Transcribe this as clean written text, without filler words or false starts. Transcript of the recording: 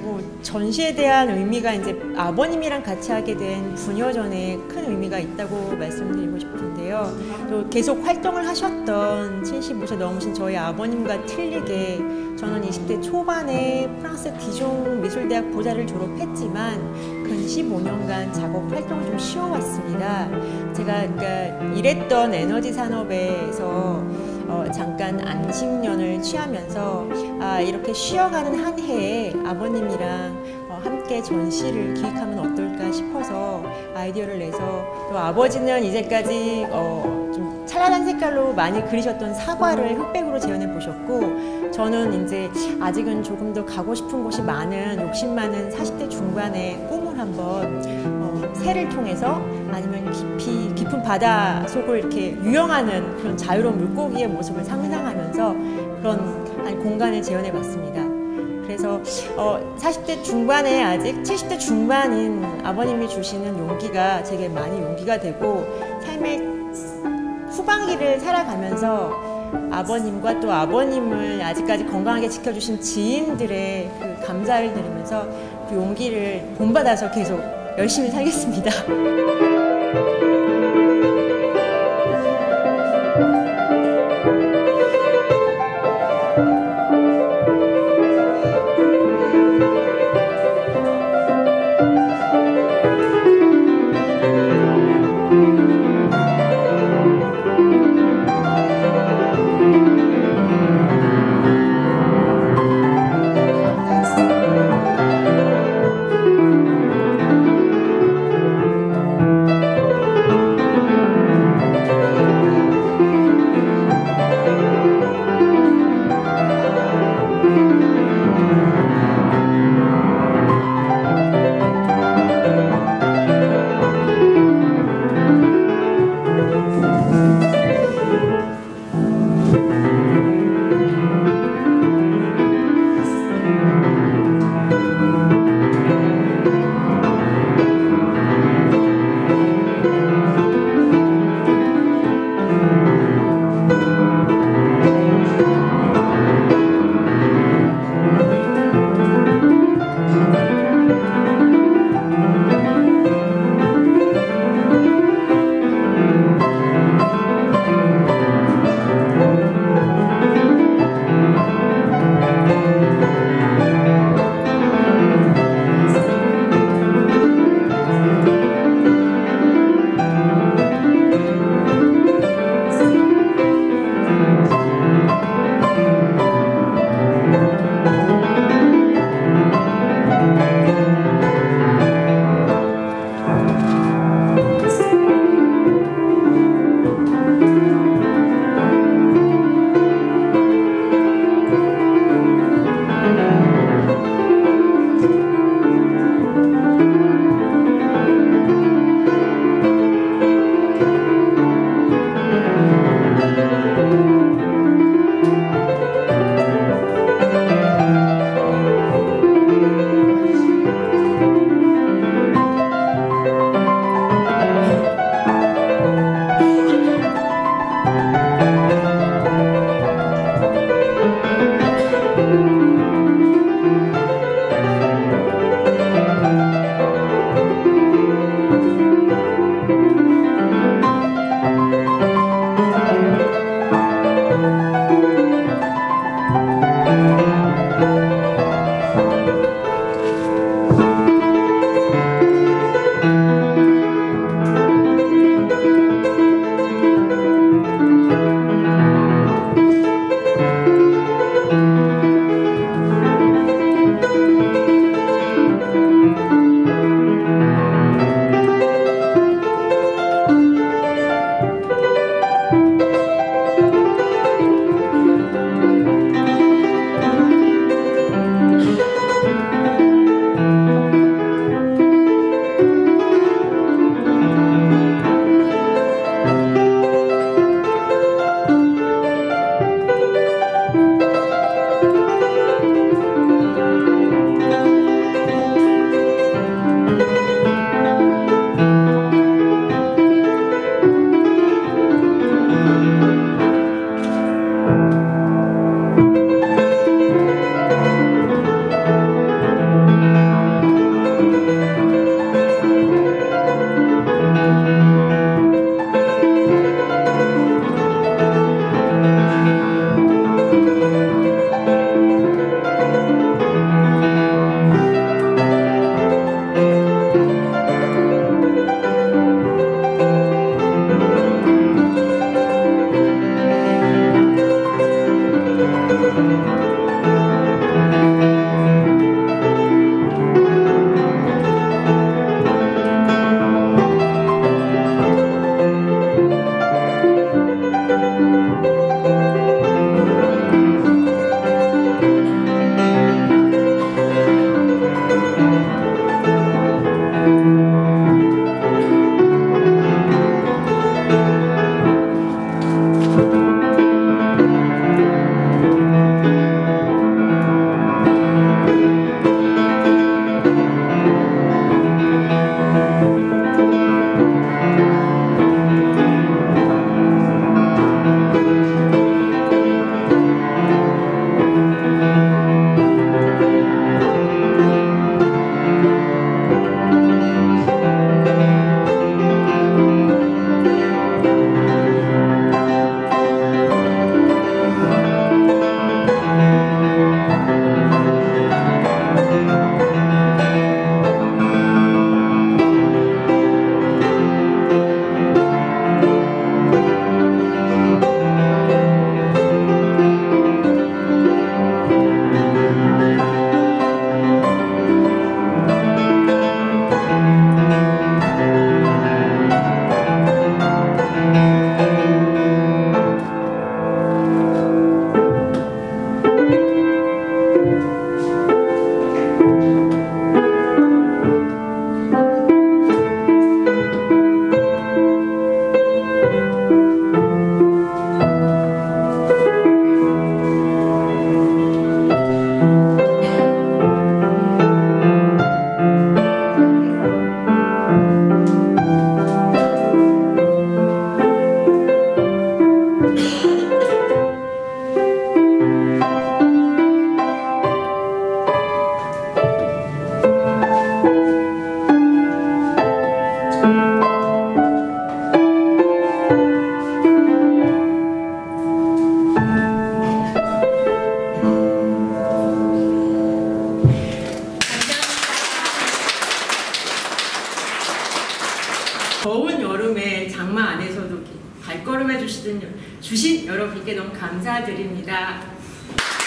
전시에 대한 의미가 이제 아버님이랑 같이 하게 된 부녀전에 큰 의미가 있다고 말씀드리고 싶은데요. 또 계속 활동을 하셨던 75세 넘으신 저희 아버님과 틀리게 저는 20대 초반에 프랑스 디종 미술대학 보자를 졸업했지만 근 15년간 작업 활동을 좀 쉬어왔습니다. 제가 그러니까 일했던 에너지 산업에서 잠깐 안식년을 취하면서 이렇게 쉬어가는 한 해에 아버님이랑 함께 전시를 기획하면 어떨까 싶어서 아이디어를 내서 또 아버지는 이제까지 좀 찬란한 색깔로 많이 그리셨던 사과를 흑백으로 재현해 보셨고 저는 이제 아직은 조금 더 가고 싶은 곳이 많은 욕심 많은 40대 중반의 꿈을 한번 새를 통해서 아니면 깊은 바다 속을 이렇게 유영하는 그런 자유로운 물고기의 모습을 상상하면서 그런 공간을 재현해 봤습니다. 그래서 40대 중반에 아직 70대 중반인 아버님이 주시는 용기가 제게 많이 용기가 되고 삶의 후반기를 살아가면서 아버님과 또 아버님을 아직까지 건강하게 지켜주신 지인들의 그 감사를 드리면서 그 용기를 본받아서 계속 열심히 살겠습니다. 발걸음해 주신 여러분께 너무 감사드립니다.